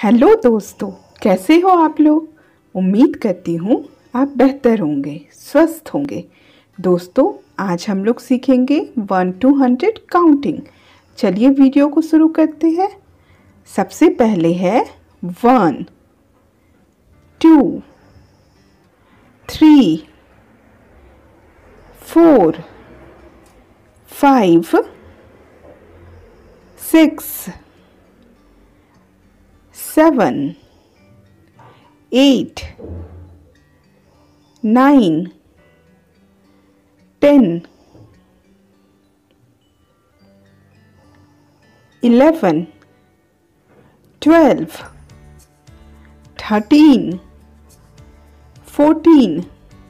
Hello दोस्तों, कैसे हो आप लोग। उम्मीद करती हूँ आप बेहतर होंगे, स्वस्थ होंगे। दोस्तों, आज हम लोग सीखेंगे 1 to 100 काउंटिंग। चलिए वीडियो को शुरू करते हैं। सबसे पहले है 1 2 3 4 5 6 7 8 9 10 11 12 13 14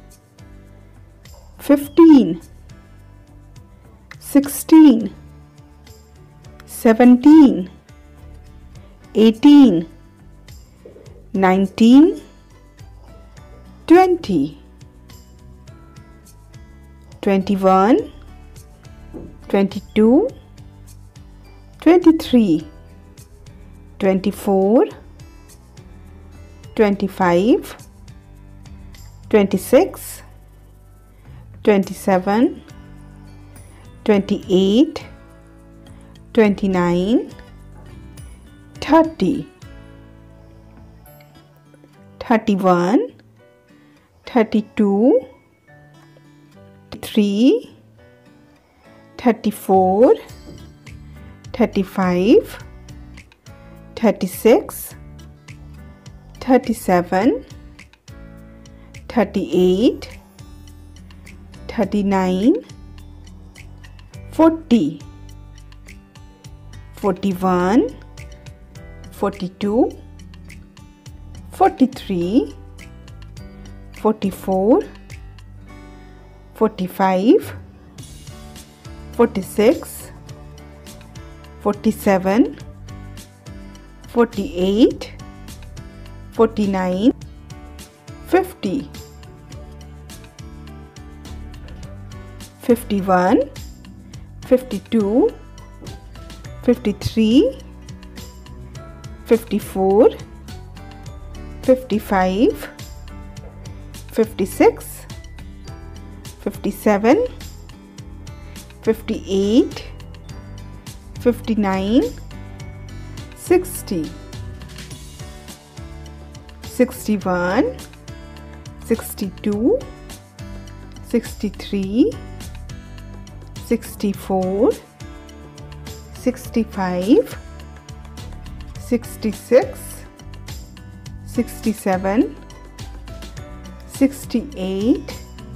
15 16 17 18 19 20 21 22 23 24 25 26 27 28 29 30 31 32 33 34 35 36 37 38 39 40 41 42 43 44 45 46 47 48 49 50 51 52 53 54 55 56 57 58 59 60 61 62 63 64 65 66 67 68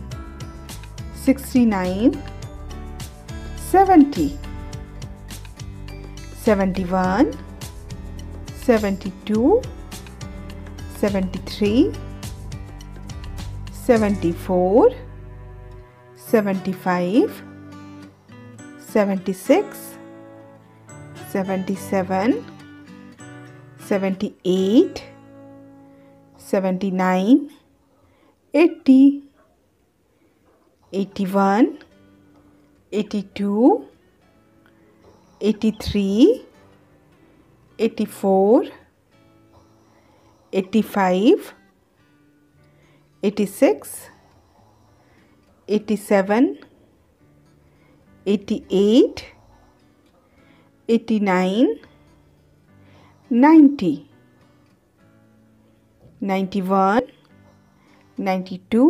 69 70 71 72 73 74 75 76 77 78 79 80 81 82 83 84 85 86 87 88 89 90 91 92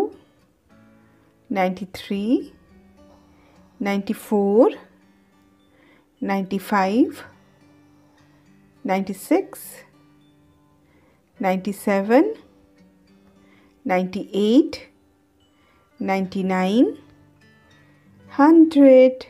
93 94 95 96 97 98 99 100।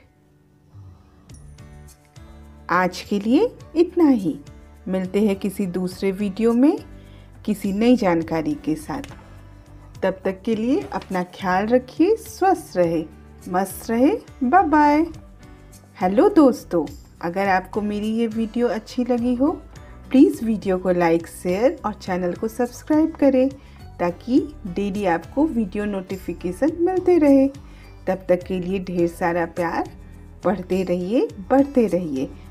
आज के लिए इतना ही। मिलते हैं किसी दूसरे वीडियो में किसी नई जानकारी के साथ। तब तक के लिए अपना ख्याल रखिए, स्वस्थ रहे, मस्त रहे। Bye bye. हेलो दोस्तों, अगर आपको मेरी ये वीडियो अच्छी लगी हो प्लीज़ वीडियो को लाइक, शेयर और चैनल को सब्सक्राइब करें ताकि डेली आपको वीडियो नोटिफिकेशन मिलते रहे। तब तक के लिए ढेर सारा प्यार। पढ़ते रहिए, बढ़ते रहिए।